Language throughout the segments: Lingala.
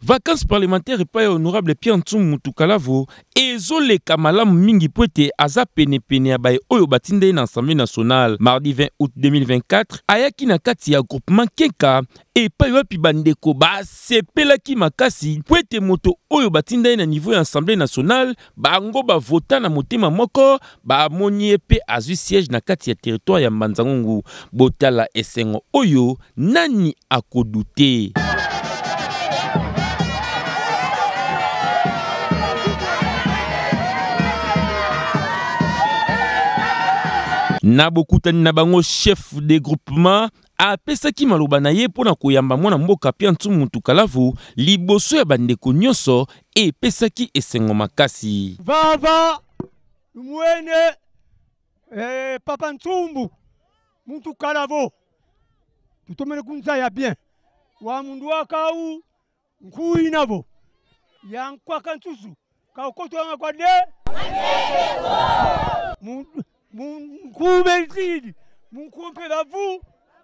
vacances parlementaires epai honorable Pierre Ntsumbu Mutukalavo ezoleka malamu mingi poete aza pene ya baye oyo batinde na Assemblée nationale. Mardi 20 août 2024 ayaki na kati ya groupement Kenka epai wapi bandeko basepelaki makasi poete moto oyo batinde na niveau ya Assemblée nationale bango bavota na motema moko bamoni epe azwi siège na kati ya territoire ya Mbanzangungu. Botala esengo oyo nani akodute. Na bokutani na bango chef de groupement apesaki maloba na ye pona koyamba mwana mboka Pierre Ntsumbu Mutukalavo liboso ya bandeko nyonso epesaki esengo makasi. Vava mwene Papa Ntsumbu Mutukalavo tutomele kunza ya bien wa mundu wakau nkui navo yankwa kantusu kaukoto anga kwa de Mukubezidi, Mukupelavu,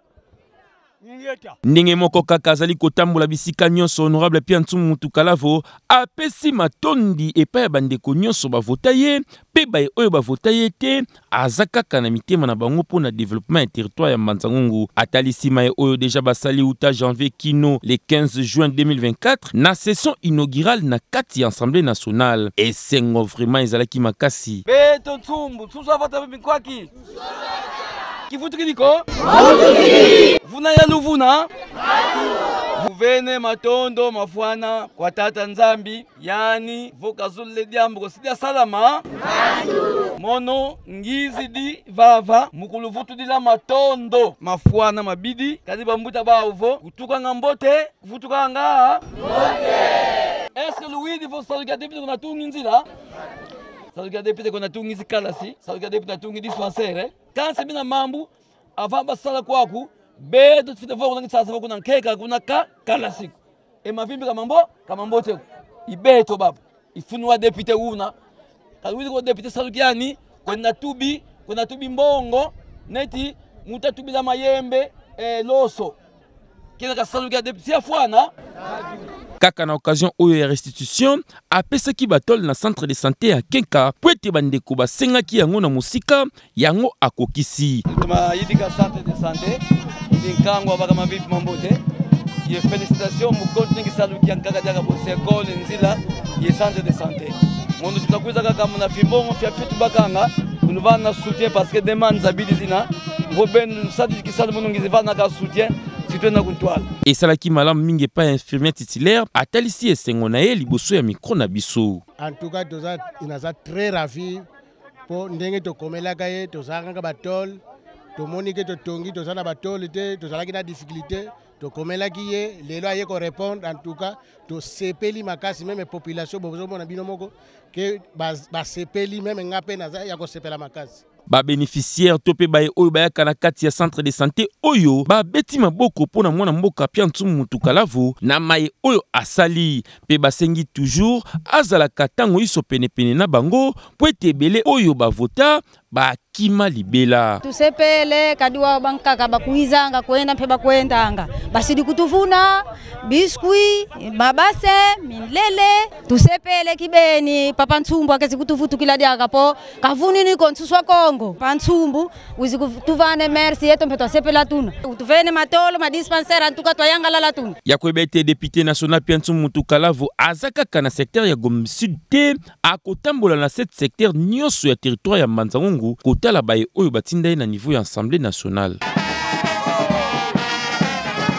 ndenge moko kaka azali kotambola bisika nyonso honorable Pierre Ntsumbu Mutukalavo apesi matondi epai ya bandeko nyonso bavota ye pe baye oyo bavota ye te aza kaka na mitema na bango mpona développement ya territoire ya Mbanzangungu. Atalisi maye oyo deja basali uta janvier kino le 15 juin 2024 na session inaugurale na kati ya Assemblée nationale. Esengo vraiment ezalaki makasi. Beto Ntsumbu, tuzavota bikwaki. Kifutukiliko? Vuna ya luvuna? Vuvene matondo mafuana kwa tata Nzambi yani voka zule diambo kosidia salama mono ngizi di vava mukuluvutu dila matondo mafuana mabidi kadi bambuta bauvo kutuka ngambote kufutuka nga mbote. Eske Louis vo saluka depuis qu'on a tout nzila saluka depuis qu'on a tout ngizi kalasi saluka depuis na tout ngizi dispensaire quand c'est bien mambu avant basala kwaku beto tufite voko nangi sasa voko nankeka kuna kala siku mavimbi kama mbote ibeto baba ifunwa depute una kalwili ko depute salukiani kuna tubi mbongo neti mutatubi la mayembe loso kina kasalukia depute afwana kaka na occasion oyo ya restitution apesaki batol na centre de santé ya Kenka poete bandeko basengaki yango na musika yango akokisi tuma yidika centre de santé Nkangwa baka mavipi mambote ye félicitations mukonti ningi salukia nkaka jaga bose gol nzila ye centre de santé mondo tutakuza kaka muna fimbongo fya fitu bakanga unuvana soutien parce que demande zabidi zina ngoben sadi kisalu munungi zivana ka soutien sitwena kuntwala esalaki malamu mingi pa infirmière titulaire atalisi esengo na ye liboso ya micro na biso. En tout cas toza inaza très ravi po ndenge tokomelaka ye tozanga batol tomoni ke tongi tozana batol te tozalaki na difficulté tokomelaki ye lelo aye ko répondre. En tout cas to sepeli makasi même population bozo mona bino moko ke ba sepeli même ngape naza ya ko sepela makasi ba bénéficiaire topé baye oyo bayaka na kati ya centre de santé oyo ba beti maboko pona mwana mboka Pierre Ntsumbu Mutukalavo na maye oyo asali pe basengi toujours azala katango iso pene na bango po etebele oyo bavota ba kima libela tusepele kadiwa bankaka bakuizanga kwenda mpe bakwendanga basidi kutuvuna biskuit babase milele tusepele kibeni Papa Ntsumbu akezi kutuvutu kila diaka po kavuni ni konsuswa Kongo Papa Ntsumbu uzi kutuvane merci yeto mpe tosepela tuna utuvene matolo ma dispensaire antuka toyanga la tuna yakoebete député national Pierre Ntsumbu Mutukalavo azaka kana secteur ya Gom Sud te akotambola na cette secteur nyonso ya territoire ya Mbanzangungu kotala baye oyo batinda na niveau ya Assemblée nationale.